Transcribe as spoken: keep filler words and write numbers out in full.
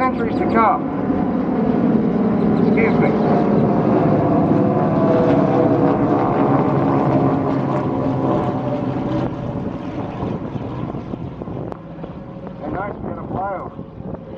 centuries to come. Excuse me. Hey, nice, we're gonna fly over.